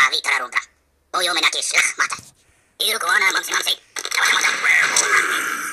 vi Tararunta. O yo me naquei, mata. Iru ko ana mamsi mamsi. Tawa mo da.